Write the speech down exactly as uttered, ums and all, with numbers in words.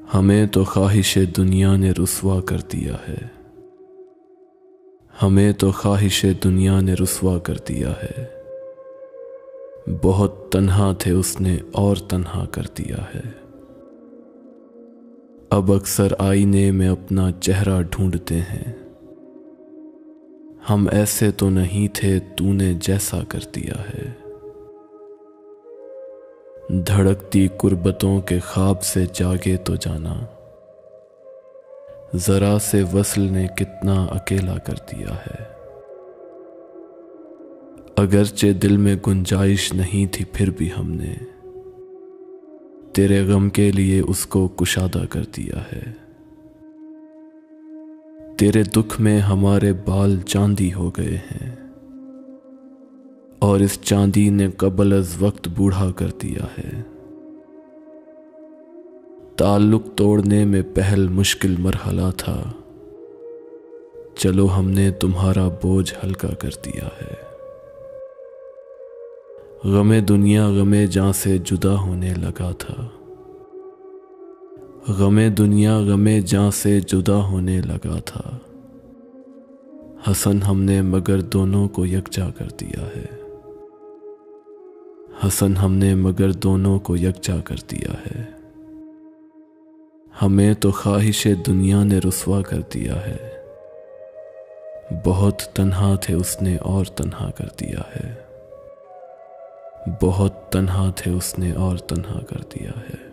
हमें तो ख्वाहिश दुनिया ने रुसवा कर दिया है, हमें तो ख्वाहिश दुनिया ने रुसवा कर दिया है। बहुत तन्हा थे उसने और तन्हा कर दिया है। अब अक्सर आईने में अपना चेहरा ढूंढते हैं, हम ऐसे तो नहीं थे तूने जैसा कर दिया है। धड़कती कुर्बतों के ख्वाब से जागे तो जाना, जरा से वस्ल ने कितना अकेला कर दिया है। अगरचे दिल में गुंजाइश नहीं थी फिर भी हमने तेरे गम के लिए उसको कुशादा कर दिया है। तेरे दुख में हमारे बाल चांदी हो गए हैं और इस चांदी ने कबल अज वक्त बूढ़ा कर दिया है। ताल्लुक तोड़ने में पहल मुश्किल मरहला था, चलो हमने तुम्हारा बोझ हल्का कर दिया है। गमे दुनिया गमे जान से जुदा होने लगा था, गमे दुनिया गमे जान से जुदा होने लगा था। हसन हमने मगर दोनों को यकजा कर दिया है, हसन हमने मगर दोनों को यकजा कर दिया है। हमें तो ख्वाहिश दुनिया ने रुसवा कर दिया है। बहुत तन्हा थे उसने और तन्हा कर दिया है, बहुत तन्हा थे उसने और तन्हा कर दिया है।